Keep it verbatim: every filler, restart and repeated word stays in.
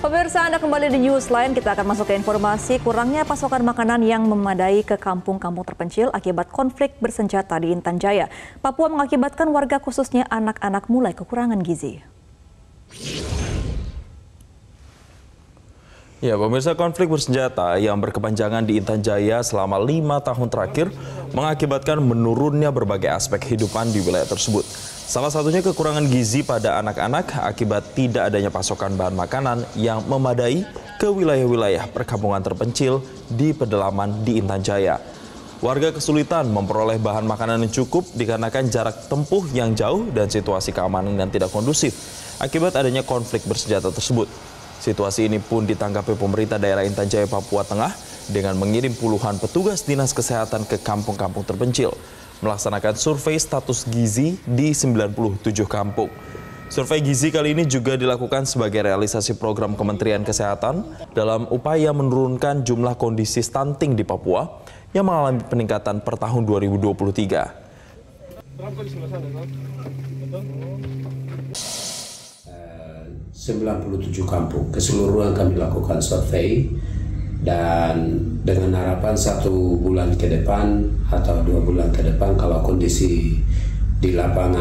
Pemirsa, Anda kembali di Newsline. Kita akan masuk ke informasi kurangnya pasokan makanan yang memadai ke kampung-kampung terpencil akibat konflik bersenjata di Intan Jaya, Papua, mengakibatkan warga khususnya anak-anak mulai kekurangan gizi. Ya, pemirsa, konflik bersenjata yang berkepanjangan di Intan Jaya selama lima tahun terakhir mengakibatkan menurunnya berbagai aspek kehidupan di wilayah tersebut. Salah satunya kekurangan gizi pada anak-anak akibat tidak adanya pasokan bahan makanan yang memadai ke wilayah-wilayah perkampungan terpencil di pedalaman di Intan Jaya. Warga kesulitan memperoleh bahan makanan yang cukup dikarenakan jarak tempuh yang jauh dan situasi keamanan yang tidak kondusif akibat adanya konflik bersenjata tersebut. Situasi ini pun ditanggapi pemerintah daerah Intan Jaya, Papua Tengah dengan mengirim puluhan petugas dinas kesehatan ke kampung-kampung terpencil, melaksanakan survei status gizi di sembilan puluh tujuh kampung. Survei gizi kali ini juga dilakukan sebagai realisasi program Kementerian Kesehatan dalam upaya menurunkan jumlah kondisi stunting di Papua yang mengalami peningkatan per tahun dua ribu dua puluh tiga. sembilan puluh tujuh kampung keseluruhan kami lakukan survei, dan dengan harapan satu bulan ke depan atau dua bulan ke depan kalau kondisi di lapangan